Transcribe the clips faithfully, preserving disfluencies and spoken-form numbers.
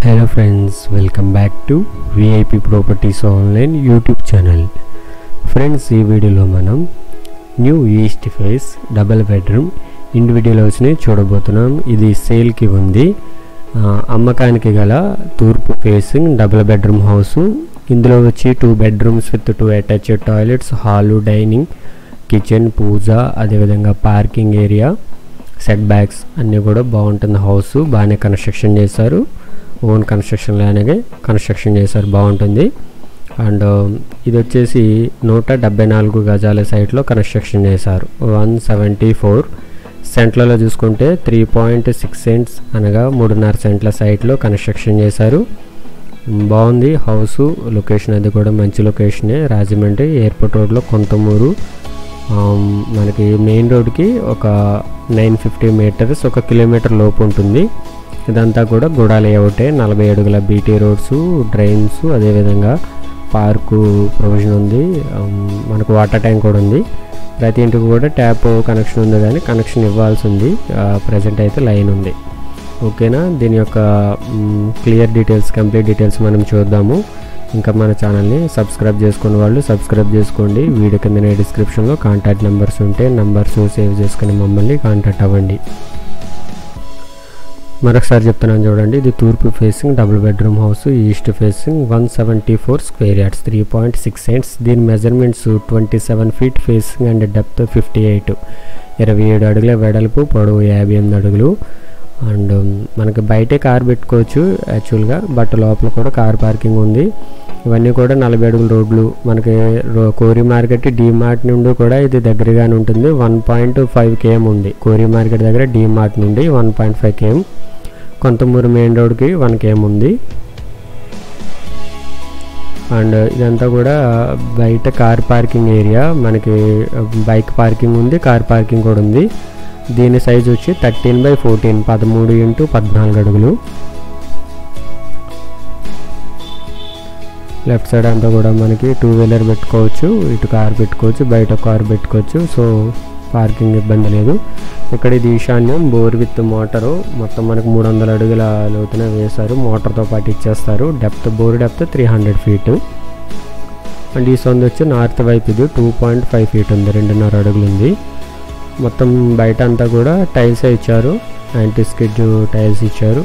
Hello friends, welcome back to V I P Properties Online YouTube channel. Friends, ఈ వీడియోలో మనం new east face double bedroom individual house ని చూడబోతున్నాం. ఇది sale కి ఉంది. అమ్మకానికి గల తూర్పు ఫేసింగ్ డబుల్ బెడ్రూమ్ హౌస్. ఇందులో వచ్చి two bedrooms with two attached toilets, hall, dining, kitchen, puja, అదే విధంగా పార్కింగ్ ఏరియా, సెట్ బ్యాక్స్ అన్నీ కూడా బాగుంటుంది. హౌస్ బాగానే కన్స్ట్రక్షన్ చేశారు. ఓన్ కన్స్ట్రక్షన్ లానే కన్స్ట్రక్షన్ చేశారు, బాగుంటుంది. అండ్ ఇది వచ్చేసి నూట డెబ్బై నాలుగు గజాల సైట్లో కన్స్ట్రక్షన్ చేశారు. వన్ సెవెంటీ ఫోర్ సెంట్లలో చూసుకుంటే త్రీ పాయింట్ సిక్స్ సెంట్స్ అనగా మూడున్నర సెంట్ల సైట్లో కన్స్ట్రక్షన్ చేశారు. బాగుంది హౌస్. లొకేషన్ అది కూడా మంచి లొకేషనే. రాజమండ్రి ఎయిర్పోర్ట్ రోడ్లో కొంతమూరు. మనకి మెయిన్ రోడ్కి ఒక నైన్ ఫిఫ్టీ మీటర్స్ ఒక కిలోమీటర్ లోపు ఉంటుంది. ఇదంతా కూడా గూడా లేఅవుటే. నలభై అడుగుల బీటీ రోడ్స్, డ్రైన్స్, అదేవిధంగా పార్కు ప్రొవిజన్ ఉంది. మనకు వాటర్ ట్యాంక్ కూడా ఉంది. ప్రతి ఇంటికి కూడా ట్యాప్ కనెక్షన్ ఉంది, కానీ కనెక్షన్ ఇవ్వాల్సి ఉంది. ప్రజెంట్ అయితే లైన్ ఉంది. ఓకేనా. దీని యొక్క క్లియర్ డీటెయిల్స్, కంప్లీట్ డీటెయిల్స్ మనం చూద్దాము. ఇంకా మన ఛానల్ని సబ్స్క్రైబ్ చేసుకునే వాళ్ళు సబ్స్క్రైబ్ చేసుకోండి. వీడియో కిందనే డిస్క్రిప్షన్లో కాంటాక్ట్ నెంబర్స్ ఉంటే నెంబర్స్ సేవ్ చేసుకుని మమ్మల్ని కాంటాక్ట్ అవ్వండి. మరొకసారి చెప్తున్నాను చూడండి. ఇది తూర్పు facing double bedroom house, east facing, one seventy four square yards, three point six cents. దీని measurements twenty seven feet facing and depth fifty eight, ఇరవై ఏడు అడుగుల వెడల్పు, పొడవు యాభై ఎనిమిది అడుగులు. అండ్ మనకి బయటే కార్ పెట్టుకోవచ్చు యాక్చువల్గా, బట్ లోపల కూడా కార్ పార్కింగ్ ఉంది. ఇవన్నీ కూడా నలభై అడుగుల రోడ్లు. మనకి కోరి మార్కెట్ డీమార్ట్ నుండి కూడా ఇది దగ్గరగానే ఉంటుంది. వన్ పాయింట్ ఫైవ్ కేఎం ఉంది కోరి మార్కెట్ దగ్గర. డీమార్ట్ నుండి one point five KM. Kontamuru main రోడ్కి వన్ కేఎం ఉంది. అండ్ ఇదంతా కూడా బయట కార్ పార్కింగ్ ఏరియా. మనకి బైక్ పార్కింగ్ ఉంది, కార్ పార్కింగ్ కూడా ఉంది. దీని సైజ్ వచ్చి థర్టీన్ బై ఫోర్టీన్, పదమూడు ఇంటూ పద్నాలుగు అడుగులు. లెఫ్ట్ సైడ్ అంతా కూడా మనకి టూ వీలర్ పెట్టుకోవచ్చు, ఇటు కార్ పెట్టుకోవచ్చు, బయట కార్ పెట్టుకోవచ్చు. సో పార్కింగ్ ఇబ్బంది లేదు. ఇక్కడ ఇది ఈశాన్యం, బోర్ విత్ మోటారు. మొత్తం మనకు మూడు వందల అడుగుల లోతున వేశారు. మోటార్తో పాటు ఇచ్చేస్తారు. Depth, bore depth three hundred feet. And ఈ సొంత వచ్చి నార్త్ వైపు ఇది టూ పాయింట్ ఫైవ్ ఫీట్ ఉంది, రెండున్నర అడుగులు ఉంది. మొత్తం బయట అంతా కూడా టైల్స్ ఇచ్చారు, యాంటీ స్కిడ్ టైల్స్ ఇచ్చారు.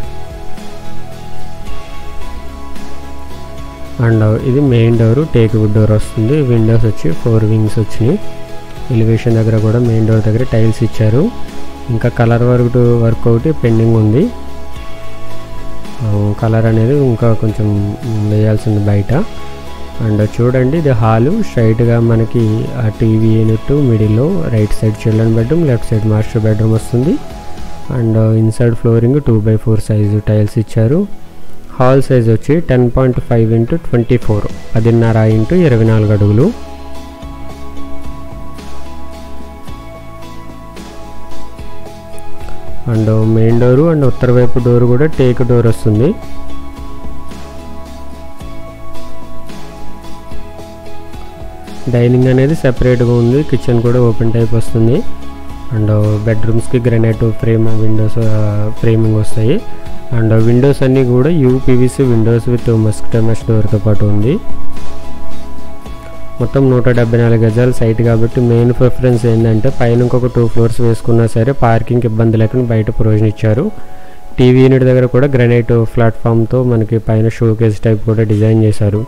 అండ్ ఇది main door, teak wood door వస్తుంది. విండోస్ వచ్చి ఫోర్ వింగ్స్ వచ్చినాయి. ఎలివేషన్ దగ్గర కూడా మెయిన్ డోర్ దగ్గర టైల్స్ ఇచ్చారు. ఇంకా కలర్ వర్క్ వర్క్ ఒకటి పెండింగ్ ఉంది. కలర్ అనేది ఇంకా కొంచెం వేయాల్సింది బయట. అండ్ చూడండి, ఇది హాలు. స్ట్రైట్గా మనకి ఆ టీవీ యూనిట్ మిడిల్లో, right side children bedroom, left side master bedroom వస్తుంది. And inside flooring two by four size tiles ఇచ్చారు. హాల్ సైజ్ వచ్చి ten point five into twenty four, పదిన్నర ఇంటూ ఇరవై నాలుగు అడుగులు. అండ్ మెయిన్ డోరు అండ్ ఉత్తర వైపు డోర్ కూడా టేక్ డోర్ వస్తుంది. డైనింగ్ అనేది సెపరేట్గా ఉంది. కిచెన్ కూడా ఓపెన్ టైప్ వస్తుంది. అండ్ బెడ్రూమ్స్కి గ్రానైట్ ఫ్రేమ్ విండోస్ ఫ్రేమింగ్ వస్తాయి. అండ్ విండోస్ అన్నీ కూడా UPVC windows with mosquito mesh డోర్తో పాటు ఉంది. మొత్తం నూట డెబ్బై నాలుగు గజాల సైట్ కాబట్టి మెయిన్ ప్రిఫరెన్స్ ఏంటంటే పైన ఇంకొక టూ ఫ్లోర్స్ వేసుకున్నా సరే పార్కింగ్ ఇబ్బంది లేకుండా బయట ప్రొవిజన్ ఇచ్చారు. టీవీ యూనిట్ దగ్గర కూడా గ్రానైట్ ప్లాట్ఫామ్తో మనకి పైన షోకేస్ టైప్ కూడా డిజైన్ చేశారు.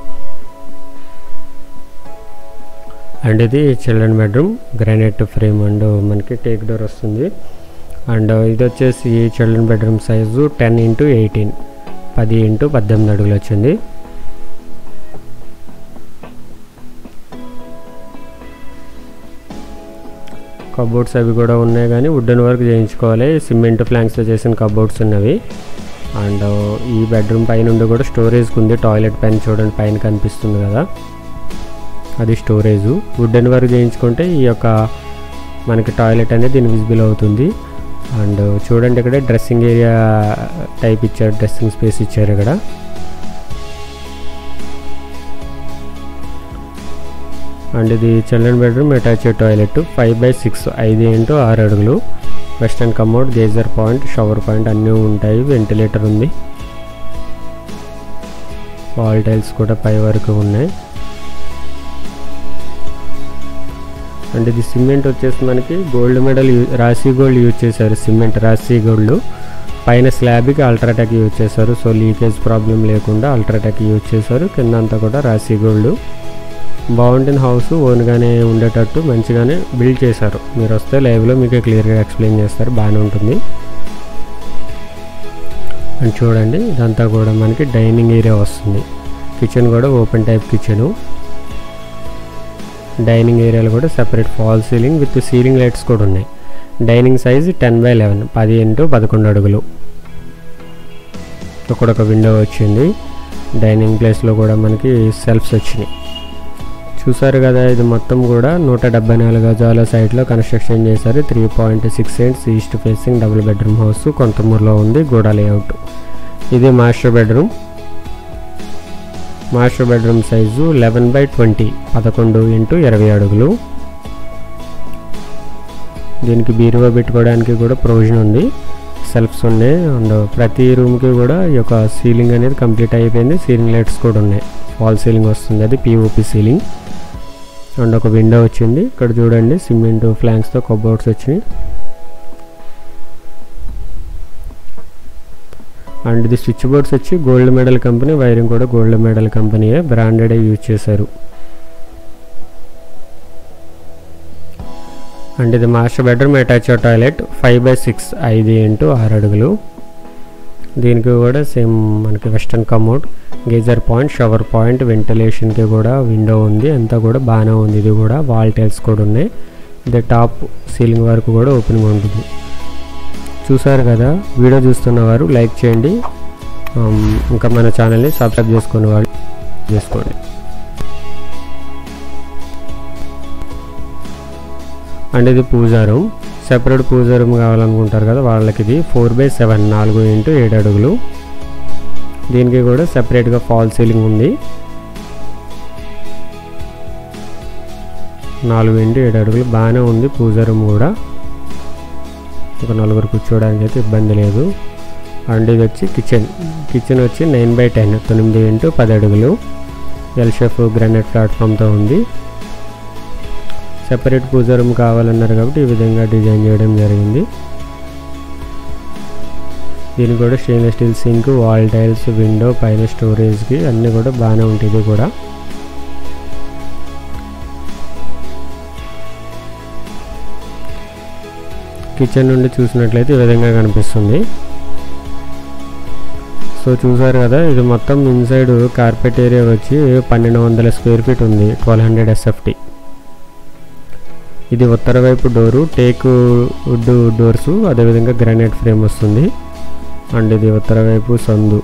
అండ్ ఇది children bedroom, granite frame and మనకి టేక్ డోర్ వస్తుంది. అండ్ ఇది వచ్చేసి children bedroom size ten into eighteen, పది ఇంటూ పద్దెనిమిది అడుగులు వచ్చింది. కబోర్డ్స్ అవి కూడా ఉన్నాయి, కానీ వుడెన్ వర్క్ చేయించుకోవాలి. సిమెంట్ ఫ్లాంక్స్తో చేసిన కబోర్డ్స్ ఉన్నవి. అండ్ ఈ బెడ్రూమ్ పైన కూడా స్టోరేజ్కి ఉంది. టాయిలెట్ పైన చూడండి, పైన కనిపిస్తుంది కదా, అది స్టోరేజు. వుడెన్ వర్క్ చేయించుకుంటే ఈ యొక్క మనకి టాయిలెట్ అనేది దీన్ని విజిబుల్ అవుతుంది. అండ్ చూడండి, ఇక్కడ డ్రెస్సింగ్ ఏరియా టైప్ ఇచ్చారు, డ్రెస్సింగ్ స్పేస్ ఇచ్చారు ఇక్కడ. అండ్ ఇది children bedroom, attached toilet, five by six, ఐదు ఇంటూ ఆరు అడుగులు. Western commode, geyser point, shower point అన్నీ ఉంటాయి. వెంటిలేటర్ ఉంది. వాల్ టైల్స్ కూడా పై వరకు ఉన్నాయి. అండ్ ఇది సిమెంట్ వచ్చేసి మనకి gold medal Rasi gold use చేశారు. సిమెంట్ రాశి గోల్డ్ పైన స్లాబ్కి అల్ట్రాటెక్ యూజ్ చేశారు. సో లీకేజ్ ప్రాబ్లం లేకుండా అల్ట్రాటెక్ యూజ్ చేశారు. కింద అంతా కూడా రాశి గోల్డ్. బాగుంటుంది హౌస్, ఓన్గానే ఉండేటట్టు మంచిగానే బిల్డ్ చేశారు. మీరు వస్తే లైవ్లో మీకు క్లియర్గా ఎక్స్ప్లెయిన్ చేస్తారు, బాగానే ఉంటుంది. అండ్ చూడండి ఇదంతా కూడా మనకి డైనింగ్ ఏరియా వస్తుంది. కిచెన్ కూడా ఓపెన్ టైప్ కిచెను. డైనింగ్ ఏరియాలో కూడా separate fall ceiling with ceiling lights కూడా ఉన్నాయి. Dining size ten by eleven పది ఇంటూ పదకొండు అడుగులు. ఇక్కడ ఒక విండో వచ్చింది. డైనింగ్ ప్లేస్లో కూడా మనకి సెల్ఫ్స్ వచ్చినాయి. చూసారు కదా, ఇది మొత్తం కూడా నూట డెబ్బై నాలుగు గజాల సైట్లో కన్స్ట్రక్షన్ చేశారు. Three point six eights east facing double bedroom house కొంతమూరులో ఉంది, గూడ లేఅవుట్. ఇది master bedroom. Master bedroom size eleven by twenty పదకొండు ఇంటూ ఇరవై అడుగులు. దీనికి బీరువా పెట్టుకోవడానికి కూడా ప్రొవిజన్ ఉంది. సెల్ఫ్స్ ఉన్నాయి. అండ్ ప్రతి రూమ్కి కూడా ఈ యొక్క సీలింగ్ అనేది కంప్లీట్ అయిపోయింది. సీలింగ్ లైట్స్ కూడా ఉన్నాయి. వాల్ సీలింగ్ వస్తుంది, అది పిఓపి సీలింగ్. అండ్ ఒక విండో వచ్చింది. ఇక్కడ చూడండి సిమెంట్ ఫ్లాంక్స్తో కబోర్డ్స్ వచ్చినాయి. అండ్ ఇది స్విచ్ బోర్డ్స్ వచ్చి గోల్డ్ మెడల్ కంపెనీ. వైరింగ్ కూడా గోల్డ్ మెడల్ కంపెనీయే, బ్రాండెడే యూజ్ చేశారు. అండ్ ఇది master bedroom attach toilet five by six ఐదు ఇంటూ ఆరు అడుగులు. దీనికి కూడా సేమ్ మనకి western commode, geyser point, shower point, వెంటిలేషన్కి కూడా విండో ఉంది. అంతా కూడా బాగానే ఉంది. ఇది కూడా వాల్ టైల్స్ కూడా ఉన్నాయి. ఇది టాప్ సీలింగ్ వరకు కూడా ఓపెనింగ్ ఉంటుంది. చూసారు కదా, వీడియో చూస్తున్నవారు లైక్ చేయండి. ఇంకా మన ఛానల్ని సబ్స్క్రైబ్ చేసుకునే వాళ్ళు చేసుకోండి. అండ్ ఇది puja room. Separate puja room కావాలనుకుంటారు కదా వాళ్ళకి ఇది ఫోర్ బై సెవెన్ నాలుగు ఇంటూ ఏడు అడుగులు. దీనికి కూడా సెపరేట్గా ఫాల్ సీలింగ్ ఉంది. నాలుగు ఇంటూ ఏడు అడుగులు బాగానే ఉంది. పూజా రూమ్ కూడా ఒక నలుగురు కూర్చోవడానికి అయితే ఇబ్బంది లేదు. అండ్ ఇది వచ్చి కిచెన్. కిచెన్ వచ్చి నైన్ బై టెన్ తొమ్మిది ఇంటూ పది అడుగులు. ఎల్ షేప్ గ్రానైట్ ప్లాట్ఫామ్తో ఉంది. సెపరేట్ పూజా రూమ్ కావాలన్నారు కాబట్టి ఈ విధంగా డిజైన్ చేయడం జరిగింది. దీనికి కూడా stainless steel sink, wall tiles, window, పైన స్టోరేజ్కి అన్నీ కూడా బాగానే ఉంటుంది. కూడా కిచెన్ నుండి చూసినట్లయితే ఈ విధంగా కనిపిస్తుంది. సో చూసారు కదా, ఇది మొత్తం ఇన్సైడ్ కార్పెట్ ఏరియా వచ్చి పన్నెండు వందల స్క్వేర్ ఫీట్ ఉంది. Twelve hundred SFT. ఇది ఉత్తర వైపు డోరు, టేక్ వుడ్ డోర్సు, అదేవిధంగా గ్రానైట్ ఫ్రేమ్ వస్తుంది. అండ్ ఇది ఉత్తర వైపు సందు.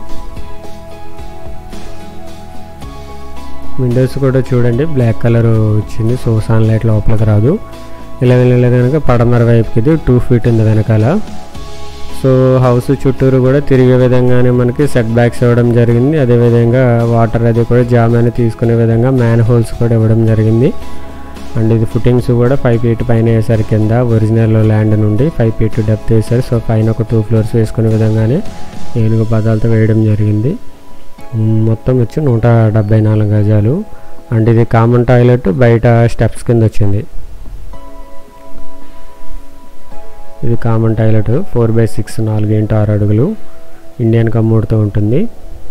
విండోస్ కూడా చూడండి బ్లాక్ కలర్ వచ్చింది. సో సన్లైట్ లోపలికి రాదు. ఇలా వెళ్ళే కనుక పడమర వైపుకి ఇది టూ ఫీట్ ఉంది వెనకాల. సో హౌస్ చుట్టూరు కూడా తిరిగే విధంగానే మనకి సెట్ బ్యాక్స్ ఇవ్వడం జరిగింది. అదేవిధంగా వాటర్ అది కూడా జామ్ అని తీసుకునే విధంగా మ్యాన్ హోల్స్ కూడా ఇవ్వడం జరిగింది. అండ్ ఇది ఫుటింగ్స్ కూడా ఫైవ్ ఫీట్ పైన వేసారు. కింద ఒరిజినల్ ల్యాండ్ నుండి ఫైవ్ ఫీట్ డెప్త్ వేసారు. సో పైన ఒక టూ ఫ్లోర్స్ వేసుకునే విధంగానే ఏనుగు పదాలతో వేయడం జరిగింది. మొత్తం వచ్చి నూట డెబ్బై నాలుగు గజాలు. అండ్ ఇది కామన్ టాయిలెట్ బయట స్టెప్స్ కింద వచ్చింది. ఇది common toilet four by six నాలుగు ఇంటూ ఆరు అడుగులు. ఇండియన్ కమోడ్తో ఉంటుంది.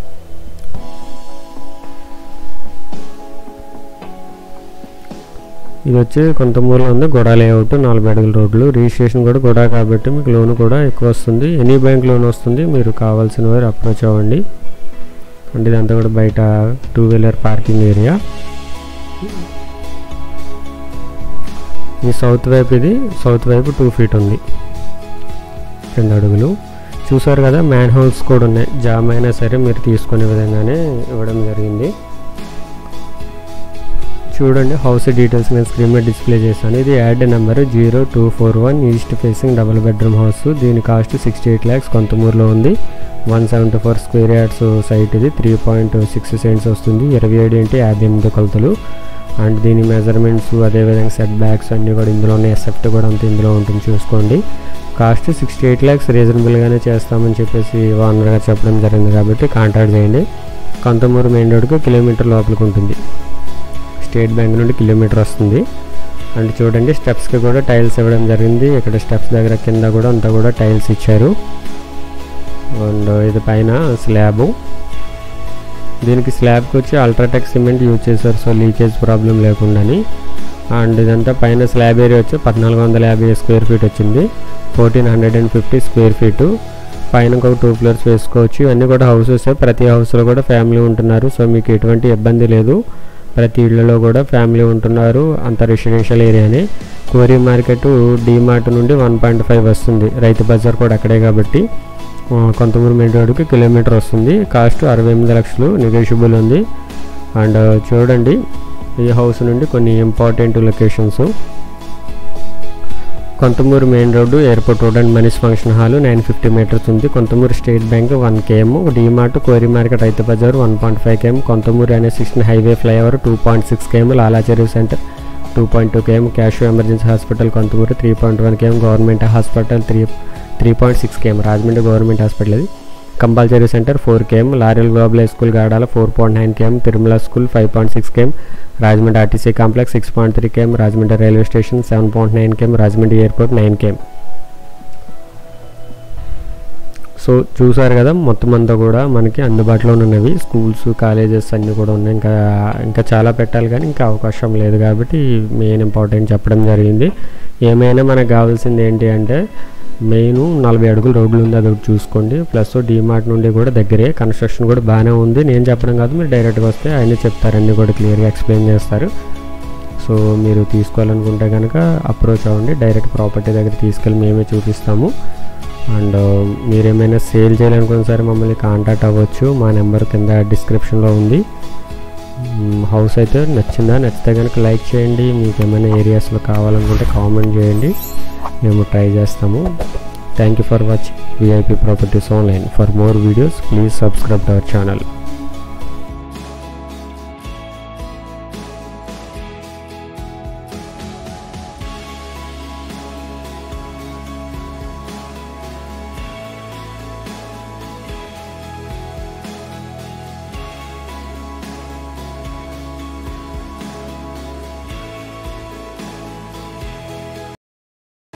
ఇది వచ్చి కొంతమూరులో ఉంది. గొడ లేఅవుట్, నాలుగు అడుగుల రోడ్లు. రిజిస్ట్రేషన్ కూడా గొడ కాబట్టి మీకు లోన్ కూడా ఎక్కువ వస్తుంది. ఎనీ బ్యాంక్ లోన్ వస్తుంది. మీరు కావాల్సిన వారు అప్రోచ్ అవ్వండి. అంటే ఇదంతా కూడా బయట టూ వీలర్ పార్కింగ్ ఏరియా. ఈ సౌత్ వైపు ఇది సౌత్ వైపు టూ ఫీట్ ఉంది, రెండు అడుగులు. చూసారు కదా, మ్యాన్ హోల్స్ కూడా ఉన్నాయి. జామ్ అయినా సరే మీరు తీసుకునే విధంగానే ఇవ్వడం జరిగింది. చూడండి హౌస్ డీటెయిల్స్ నేను స్క్రీన్ మీద డిస్ప్లే చేశాను. ఇది ad number zero two four one east facing double bedroom house. దీని కాస్ట్ సిక్స్టీ ఎయిట్ ల్యాక్స్ కొంతమూరులో ఉంది. One seventy four square yards site. ఇది త్రీ పాయింట్ సిక్స్ సెంట్స్ వస్తుంది. ఇరవై ఏడు ఇంటి యాభై ఎనిమిది కొలతలు. అండ్ దీని మెజర్మెంట్స్ అదేవిధంగా సెట్ బ్యాక్స్ అన్నీ కూడా ఇందులోనే, ఎసెప్ట్ కూడా అంతా ఇందులో ఉంటుంది. చూసుకోండి. కాస్ట్ సిక్స్టీ ఎయిట్ ల్యాక్స్ రీజనబుల్గానే చేస్తామని చెప్పేసి ఓనర్గా చెప్పడం జరిగింది కాబట్టి కాంటాక్ట్ చేయండి. కొంతమూరు మెయిన్ రోడ్కు కిలోమీటర్ లోపలికి ఉంటుంది. స్టేట్ బ్యాంక్ నుండి కిలోమీటర్ వస్తుంది. అండ్ చూడండి స్టెప్స్కి కూడా టైల్స్ ఇవ్వడం జరిగింది. ఇక్కడ స్టెప్స్ దగ్గర కింద కూడా అంతా కూడా టైల్స్ ఇచ్చారు. అండ్ ఇది పైన స్లాబు. దీనికి స్లాబ్కి వచ్చి అల్ట్రాటెక్ సిమెంట్ యూజ్ చేశారు, సో లీకేజ్ ప్రాబ్లం లేకుండాని. అండ్ ఇదంతా పైన స్లాబ్ ఏరియా వచ్చి పద్నాలుగు వందల యాభై స్క్వేర్ ఫీట్ వచ్చింది. Fourteen hundred and fifty square feet. పైన ఒక టూ ఫ్లోర్స్ వేసుకోవచ్చు. ఇవన్నీ కూడా హౌసెస్. ప్రతి హౌస్లో కూడా ఫ్యామిలీ ఉంటున్నారు, సో మీకు ఎటువంటి ఇబ్బంది లేదు. ప్రతి ఇళ్లలో కూడా ఫ్యామిలీ ఉంటున్నారు. అంత రెసిడెన్షియల్ ఏరియానే. కోరి మార్కెట్ డీమార్ట్ నుండి వన్ పాయింట్ ఫైవ్ వస్తుంది. రైతు బజార్ కూడా అక్కడే కాబట్టి కొంతమూరు మెయిన్ రోడ్డుకి కిలోమీటర్ వస్తుంది. కాస్ట్ అరవై ఎనిమిది లక్షలు నెగోషియబుల్ ఉంది. అండ్ చూడండి ఈ హౌస్ నుండి కొన్ని important locations. Kontamuru main road, airport road and Manish function hall nine fifty metres ఉంది. Kontamuru state bank one KM, DMart, కోరి market, Rythu Bazar one point five KM, Kontamuru అనే sixteen highway flyover two point six KM, Lala Cheruvu centre two point two KM, క్యాషు emergency hospital Kontamuru three point one KM, government hospital three three point six KM, Rajahmundry government hospital ఇది, compulsory centre four KM, Laurel global high school Gadala four point nine KM, Tirumala school five point six KM, Rajahmundry RTC complex six point three KM, Rajahmundry railway station seven point nine KM, Rajahmundry airport nine KM. So చూసారు కదా, మొత్తం అంతా కూడా మనకి అందుబాటులో ఉన్నవి. Schools, colleges అన్నీ కూడా ఉన్నాయి. ఇంకా ఇంకా చాలా పెట్టాలి కానీ ఇంకా అవకాశం లేదు కాబట్టి మెయిన్ ఇంపార్టెంట్ చెప్పడం జరిగింది. ఏమైనా మనకు కావాల్సింది ఏంటి అంటే మెయిన్ నలభై అడుగులు రోడ్లు ఉంది, అది చూసుకోండి. ప్లస్ డీమార్ట్ నుండి కూడా దగ్గరే, కన్స్ట్రక్షన్ కూడా బాగానే ఉంది. నేను చెప్పడం కాదు, మీరు డైరెక్ట్గా వస్తే ఆయన చెప్తారు, అన్నీ కూడా క్లియర్గా ఎక్స్ప్లెయిన్ చేస్తారు. సో మీరు తీసుకోవాలనుకుంటే కనుక అప్రోచ్ అవ్వండి. డైరెక్ట్ ప్రాపర్టీ దగ్గర తీసుకెళ్ళి మేమే చూపిస్తాము. అండ్ మీరు ఏమైనా సేల్ చేయాలనుకున్న సరే మమ్మల్ని కాంటాక్ట్ అవ్వచ్చు. మా నెంబర్ కింద డిస్క్రిప్షన్లో ఉంది. హౌస్ అయితే నచ్చిందా? నచ్చితే కనుక లైక్ చేయండి. మీకు ఏమైనా ఏరియాస్లో కావాలనుకుంటే కామెంట్ చేయండి, మేము ట్రై చేస్తాము. Thank you for watching VIP properties online. For more videos please subscribe to our channel.